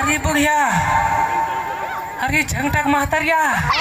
अरे बुढ़िया, अरे झंगटक महतरिया,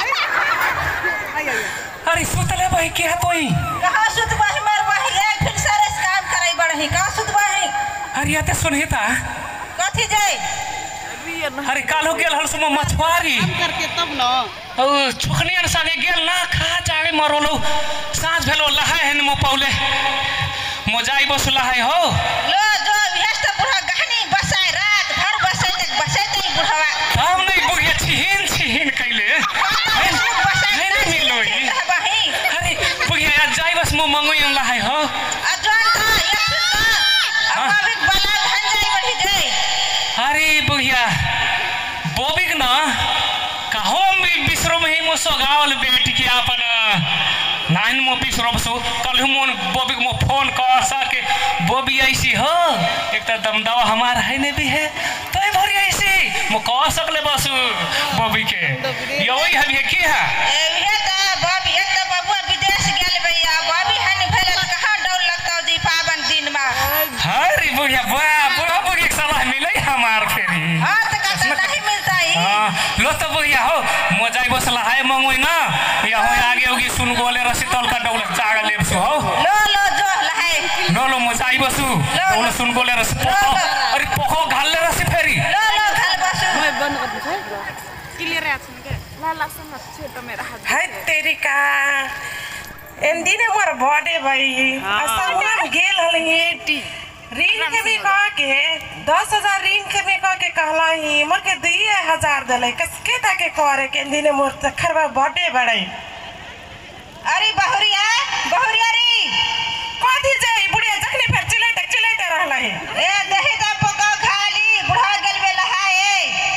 अरे सुतले भाई क्या तोई? कहाँ सुतबाही मर बाही एक फिर सारे काम कराई बड़ही कहाँ सुतबाही? अरे आते सुनहिता कथी जाए? अरे कालो गेल हल सुम मछुआरी करके तब न ओ छुखनियन संगे गेल ना खा जागे मरोलो सांझ भेलो लहाय हन मो पौले मोजाई बसला है हो लो जो व्यस्त बुढ़ा गहनी बसाए रात भर बसाए तई बुढ़वा हम नहीं बुढ़िया छिहिन कैले है नहीं मिलोई अरे बुढ़िया जाई बस मो मंगोई ला है हो अजवान का ये सुनता अब अभी बला भन जाई बढ़ी जाए अरे बुढ़िया बोबिक ना कहो बिसरो में ही मो सगावल बेटी के अपन नाइन मो बिसरो बसो कल मोन बोबिक मो फोन कर सके बोबी ऐसी हो एक तो दमदावा हमारा है नहीं भी है तो ही भरी ऐसी मो कह सकले बस बोबी के यही हम ये की है ये तो बाबी एक तो बाबू विदेश गेल भैया बाबी हन भेल कहां डौल लगता दीपावन दिन में हरी बुढ़िया बुढ़ा बुढ़ी एक सलाह मिले हमार फेरी हां तो का नहीं मिलता ही हां लो तो बुढ़िया हो मोजाई बसला है मंगोई ना या हो आगे होगी सुन गोले रसी तल का डौल चागा लेबसु हो लो जो लहाय लो मोजाई बसु डौल सुन गोले रसी पोखो अरे पोखो घाल ले रसी फेरी लो घाल बसु मैं बंद कर दूं क्लियर है सुन के लाला सुन छोटा मेरा हाथ है तेरी का एन दिन मोर बर्थडे भाई असम गेल हली ऋण के भी कह के 10,000 ऋण के भी कह के कहला ही मोर के 2,000 दले कसके ताके करे के दिन मोर तखरबा बर्थडे बड़ाई अरे बहुरिया रे कथी जाई बुढ़िया जखने फिर चिल्लाते रहला ही ए दही दा पका खाली बुढ़ा गेल बे लहाए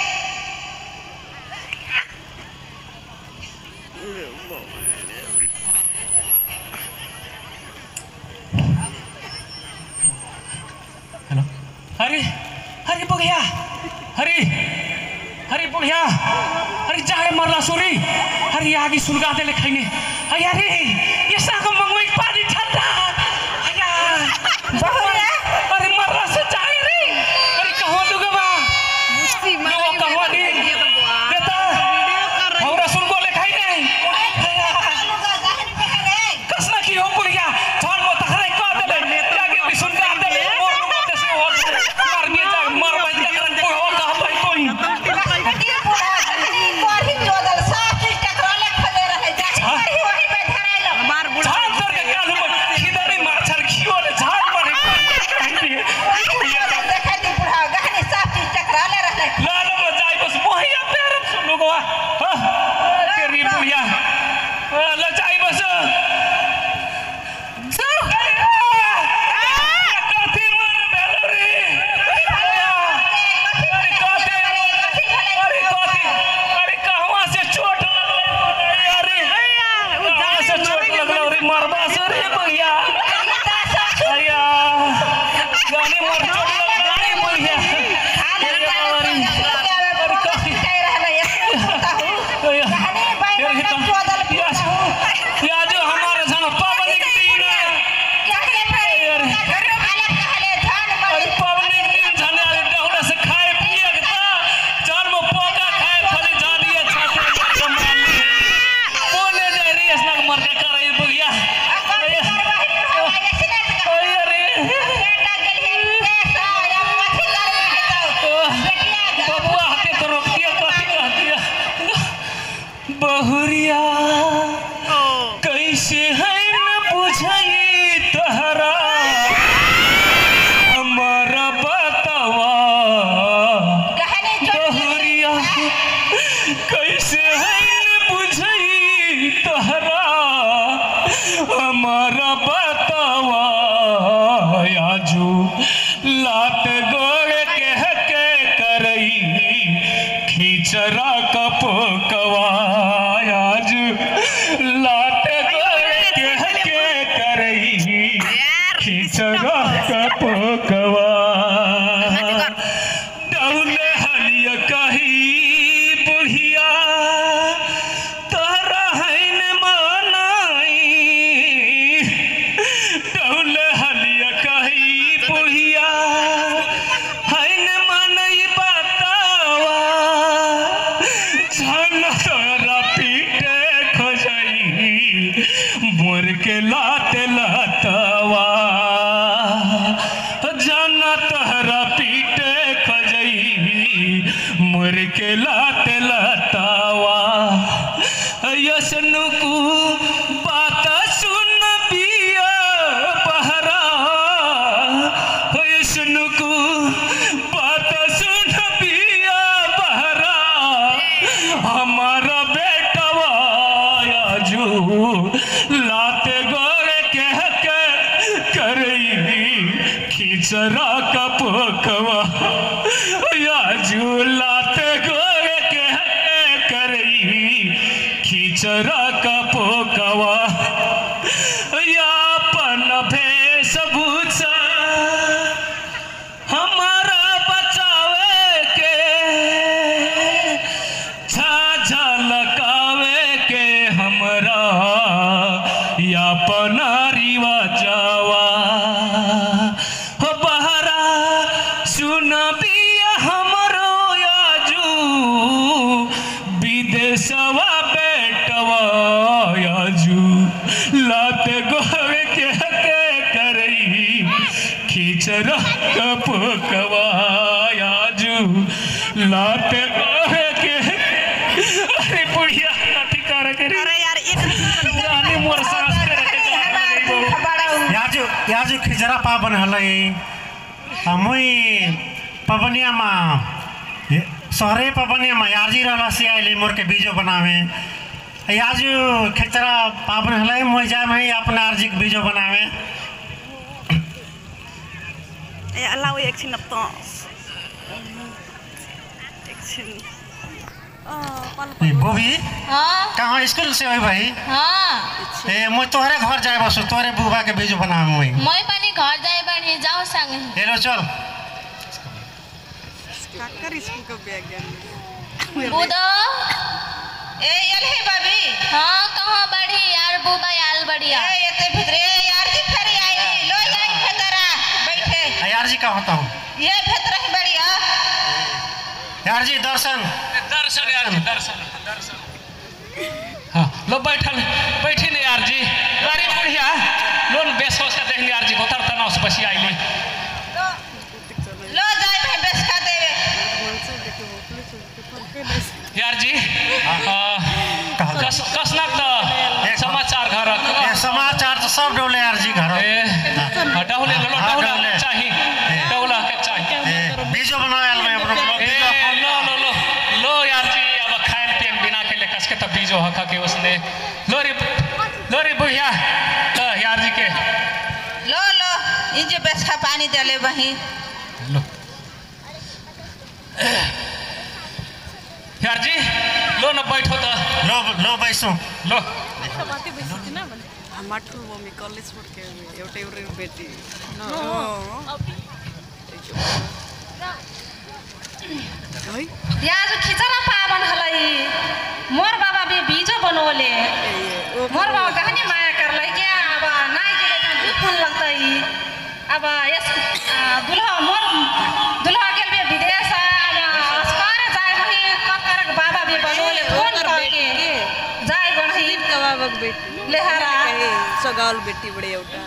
हेलो अरे बुढ़िया अरे बुढ़िया अरे जाए मरला सोरी अरे आगे सुलगा दे लेखने अरे ये साग मंगोई पानी ठंडा बहुरिया अरे मरला से जाए रे अरे कहो दुगवा मुस्ती में कहो नी बेटा हमरा सुन को लेखाई नहीं कसना की हो बुढ़िया थान मो तखरे कर दे आगे भी सुलगा दे मोर मत से हो मार के जा मार भाई करन को हो कह भाई कोई कोही जोदल साफ टकराले खले रहे जा वही पे धराइलो हमार बुढ़ा झाड़ कर के कालू में खिदरी माछर खियो ले झाड़ पर देखा दी बुढ़ा गहनी साफ टकराले रहे लालो में जाई बस मोहिया पैर सुनोगवा तेरी बुढ़िया ल जाई बस कथी मन बेलरी अरे कहवा से चोट लगले अरे कहां से चोट लगले रे मरबा से रे बुढ़िया अया गाने मर चोट लगले बुढ़िया या जो हमारे संग पावनी के दिन अरे पावनी के दिन जाने वाले डहुला से खाए पिए के चार में पोका खाए फली जानिए छाते कमाली कोने दे रे इसना मर के करे बुढ़िया बबुआ हाथे तो रोक दिया कथी कह दिया बहुरिया कैसे है न बुझाई तहरा हमारा बतावा बहुरिया कैसे है न बुझाई तहरा हमारा बतावा आजू लात गोड़ के करई खींचरा कपकवा आज लात गोड़ के करई खींचरा कपकवा डौले हलिया कही बुढ़िया जन तोरा पीटे खोजई मोर के लाते लतवा जन तोरा पीटे खोजई मोर के लाते लतवा यसनु को बात सुन पिया बहरा यसनु को बात सुन पिया बहरा हमारा बेटवा आजू लाते गोरे कह के करई खिचरा का पोकवा आजू लाते गोरे कह के करई खिचरा का पोकवा यापन भेषभूषा हमारा बचावे के छाछा लकावे के हमरा यापन रिवाजवा हो बहरा सुन बिया हमरो याजू विदेशवा याजू लाते गोवे के करई खिचरा कपकवा याजू लाते गोवे के अरे बुढ़िया नथी कर के अरे यार जाने मोर सांस याजू याजू खिचरा पावन हलै मुई पवनिया मा सहरे पवनिया मा याजी रहला से आइली मोर के बीजो बनावे आज खेचरा पावन हलै मुई जाए में अपना आरजी के बीजो बनावे ए अल्लाह एक छिन त एक छिन बोबी हाँ कहाँ स्कूल से हो भाई हाँ ए मुई तोहरे घर जाए बसु तोहरे बुबा के बीजो बनावे मुई मैं पनि घर जाए बनी जाओ संग हेलो चल काकर स्कूल का बैग बुदो ए यल है भाभी हाँ कहाँ बढ़ी यार बुबा याल बढ़िया ए ये भितरे यार जी फेरी आई लो जाई भेतरा बैठे यार जी का होता हूँ ये भेतरा ही बढ़िया यार जी दर्शन दर्शन यार जी दर्शन हाँ लो बैठी नहीं यार जी गाड़ी बढ़िया लोन बेस हो से देखनी यार जी उतर तना उस बसी आईली लो जाए भाई बेस खा देवे यार जी कसना तो समाचार घर समाचार तो सब डोले यार जी घर डौले डौला चाहिए डौला के चाहिए बीजो बनावे में लो यार जी अब खान पियन बिना के ले कस के तब बीजो हका के उसने लोरी बुढ़िया तो यार जी के लो लो इंजे बेस खा पानी देले वही लो यार जी लो न बैठो तो लो बैसो लो बातें बैसी ना माठुल मम्मी कॉलेज छोड़ के एउटा एउटा बेटी यार खिचरा पावन हलै मोर बाबा भी बीजो बनोले मोर बाबा गहनी माया करलै क्या अब नाइ के लेखा दुखन लगतै अब यस दुल्हा मोर दुल्हा गेल बे विदेश अब अस्कारे जाय वही ककर बाबा भी बनोले फोन करके जाय गणही बाबाक बेटी लेहरा सगाल बेटी बड़े एउटा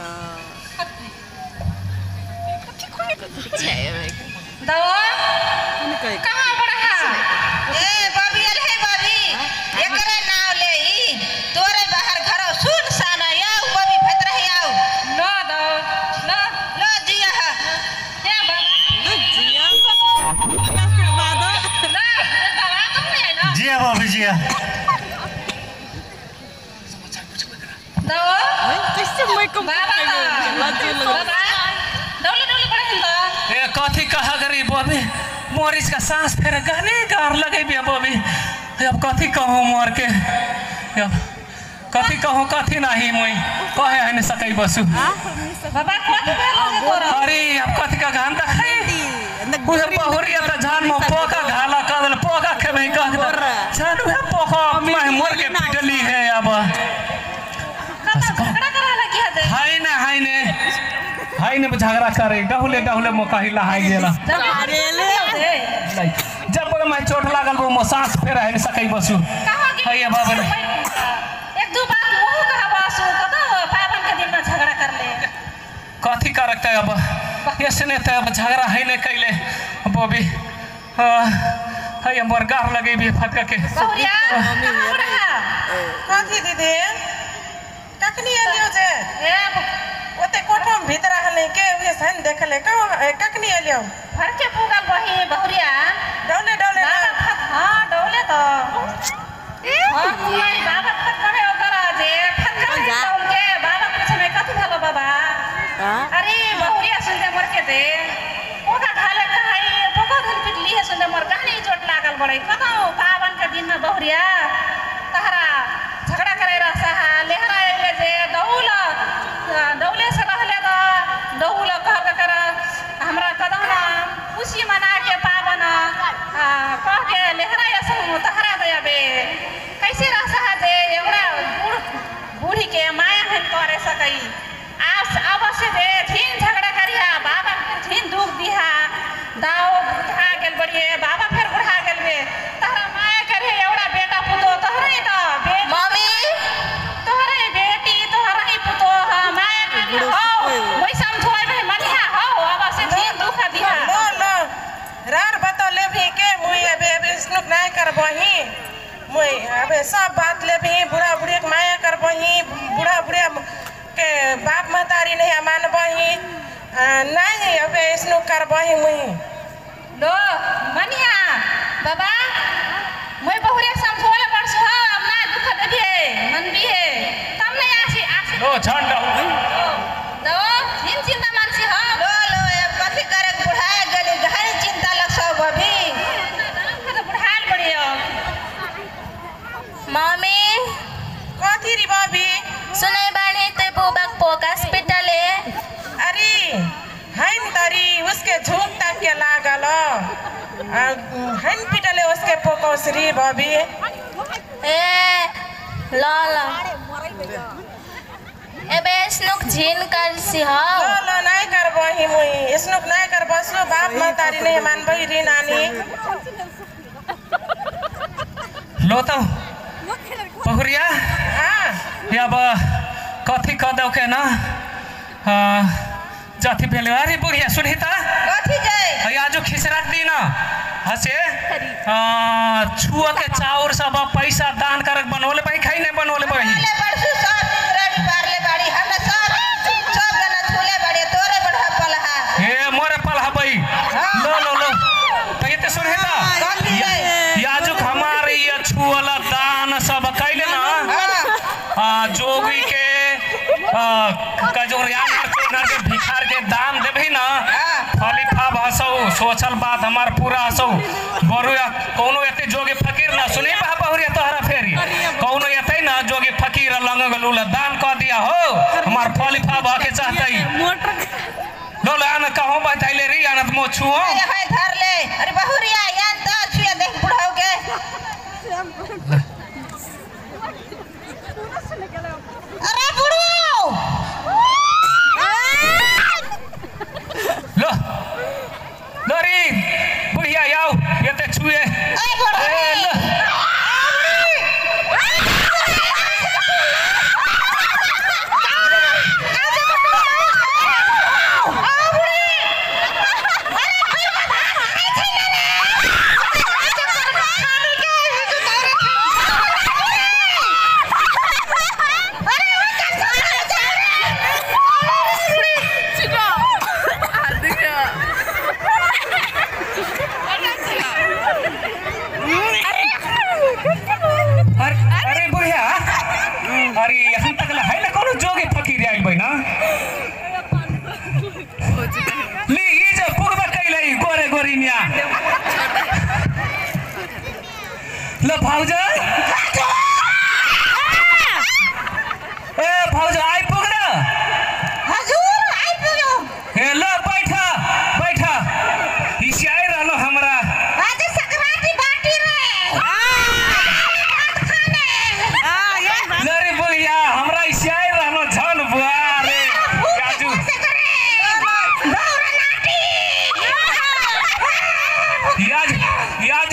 दो कहीं कहाँ बड़ा है ए बाबी अरे हे बाबी एकरे नाव ले ई तोरे बाहर घरो सुन साना याऊ बाबी भतरा याऊ लो दो लो लो जिया हा क्या बाबा जिया ला बाबा तुम नहीं है ना जिया बाबी जिया दो कैसे मैं कम बाबा लाजे लग बाबा डोले डोले बड़ा हिंदा ए कथी कहा करी बबी मोरिस का सांस फेर गहने गार लगे बिया बबी अब कथी कहूँ मोर के अब कथी कहूँ कथी नहीं मुई कहे है नहीं सकै बसु बाबा कथी भेल तोरा अरे अब कथी का घान तक उहे बहुरिया त जान म पोका घाला कदल पोका खेबै कह जान उहे पोका मैं मोर के पिटली है अब झगड़ा करा लगी है हाय ने झगड़ा करे डहुले डहुले मोका हिला हाय गेला अरे ले जब मैं चोट लागल वो सांस फेर है सकै बसु हैया बाबा एक दो बात वो कहा बसु कतो पावन के दिन में झगड़ा कर ले कथी करते अब यसने त अब झगड़ा है ने कैले बबी हैया मोर गार लगे भी फटका के बहुरिया कथी दीदी कखनी एलियो जे ए ओते कोठम भीतर हले के वे सन देखले कखनी एलियो घर के पुगल बही बहुरिया डौले डौले हां डौले तो हां कोई बाबा फट करे ओकर जे फट करे डौल के बाबा कुछ में कथी भलो बाबा अरे बहुरिया सुनते मर के दे ओका ढाले कहाई पोको धन पिटली है सुनते मर गानी चोट लागल बड़े कतो पावन के दिन में बहुरिया तहरा झगड़ा करे रहा लेहरा ले जे दौले से रहले तो दौल कह कर हमरा कदम ना खुशी मना के पावन कह के लेहरा ऐसा तहरा देबे कैसे रह जे एवरा बूढ़ी के माया हम करे सकई अवश्य दे झीन झगड़ा करिया बाबा झीन दुख दिहा दाव बुढ़ा गेल बड़िए बाबा फिर बुढ़ा गेल बे तहरा माया करे एवरा बेटा पुतो तहरे तो मम्मी तोहरे बेटी तोहरा ही पुतो माया करे हो वही समझोय भाई मनिया हो अवश्य झीन दुख दिहा लो लो रार बतो ले भी के मुई अबे स्नुक नहीं करबही मुई अबे सब बात ले भी बुढ़ा बुढ़ी के माया करबही बुढ़ा बुढ़िया के बाप महतारी नहीं मानबही नहीं अबे स्नुक करबही मुई लो मनिया बाबा मैं बहुरे समझोले बरसु हो अब ना दुख देबे मन भी है तब नहीं आसी लो झंडा लो जिन चिंता मानसी हो लो लो अब कथी करे बुढ़ाए गेली गहरी चिंता लग सब अभी तो बुढ़ाल बड़ियो मम्मी कथी री बाबी सुनै बानी ते बुबक पोक हॉस्पिटल है अरे हन तरी उसके झूठ तक के लागल हन पिटले उसके पोकोसरी बाबी ए ला ला एबे स्नुक झीन कर सी हो लो लो नहीं करबही मुई स्नुक नहीं करबसु बाप महतारी नहीं मानबही री नानी लो तो बहुरिया हां अब कथी कह दो के ना जाति भेले अरे बुढ़िया सुनी त कथी जाय आज खिसरा दी ना हसे छुआ के चाउर सब पैसा दान करक बनोले भाई खाई नहीं बनोले भाई ले बरसु सब रेडी पारले बाड़ी हम सब गना छूले बड़े तोरे बड़ा पलहा हे मोरे पलहा भाई लो लो लो तो ये सुन है कथी जाय याजुक हमारे ये छुअला दान सब कैले ना जोगी के कजोरियान के भिखार के दान देबही ना फलिफा हसौ सोचल बात हमार पूरा हसौ बरु कोनो एते जोगी फकीर ना सुनी बा बहुरिया तोहरा फेरी कोनो एते ना जोगी फकीर लंग गलूला दान कर दिया हो हमार फलिफा बा के चाहतई लो लान कहूं बताइले री आनत मो छुओ है धर ले अरे बहुरिया यार दर छुए देख बुढ़ाओ के अरे बुढ़ो लो लोरी बुढ़िया आओ ये ते छुए ए बुढ़ो अरे बुढ़िया अरे यहाँ तक है ना कोनो जोगी फकीर आइल भाई ना ली ये जो पुगबा कैले गोरे गोरिनिया लो भाउजा ए भाउजा आई पुगना हजूर आई पुगो ए लो बैठा बैठा इसी आई रहलो हमरा आज सकराती बाटी रे लरी बुढ़िया हमरा इसी आई रहलो झन बुआ रे याजू याज याज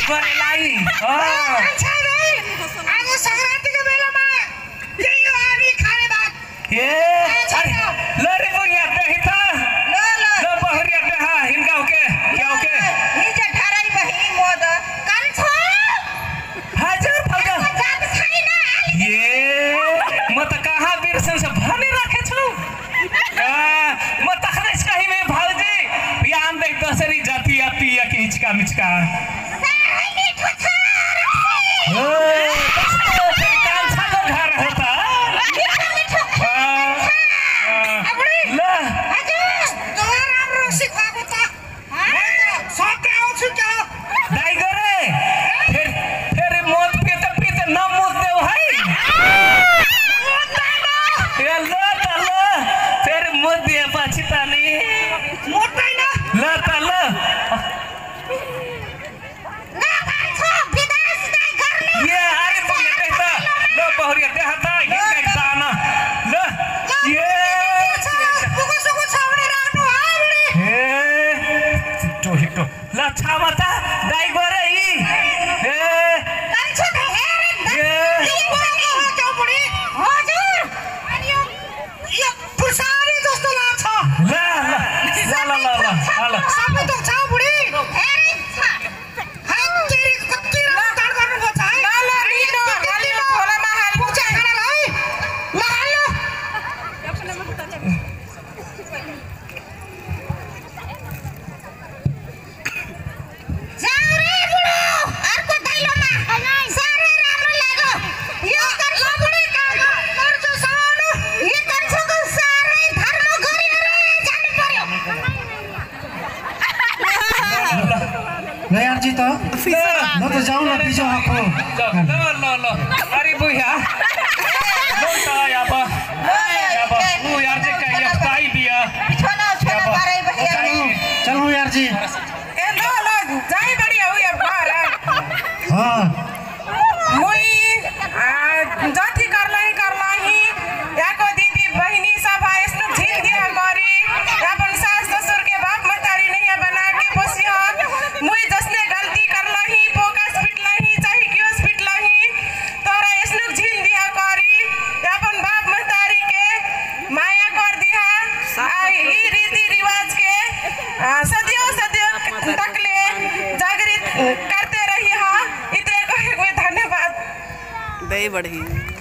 करे लाई हां अच्छा रे आज संक्रांति के बेला में यही आदमी खाने बात ए ले रे बुढ़िया देही था ले बहरिया देहा हिनका ओके क्या ओके नीचे ढाराई बही मोद कल छो हाजिर फलगा जात खाई ना ये मत कहाँ बिरसन से भने रखे छौ मत खरेस कहीं में भाउजी यान देख दसरी जाति या पिया के हिचका मिचका छावता दाई गरे ई ए कंछो के हेरे ए क्यों पड़ी हजुर यो पुसारी जस्तो लाग्छ ला सबै त छ बुढी हेरे छ हात तेरी कति रात गर्नु छ है ल लिनु खोलामा हाल पुचा खाना है ल हाल्नु जाऊ रे बुढो अर्को दैलोमा साह्रै राम्रो लाग्यो यो कर्छो बुढी कर्छो सानो यो कर्छोको साह्रै धर्म गरेर जानु पर्यो ल यारजी त ल त जाऊ न बिजो हको ल अरे बुया लो त याब उ यार जे का ये पाई दिया छोना बारै भइया चल हो यारजी ए ल जाई बढी हो या घर हां मुई जाति करलाई याको दीदी बहिनी सब यस्तो झिल दिया गरी अपन सास ससुर के बाप मतारी नहीं बना के पोसियो मुई जसने गलती करलाई पोकास पिटलाई चाहे क्योस पिटलाई तोरा यस्तो झिल दिया गरी अपन बाप मतारी के माया कर दिया ई रीति रिवाज के सदियों तकले जागृत करते रही हा इतने कहे धन्यवाद दही बढ़ी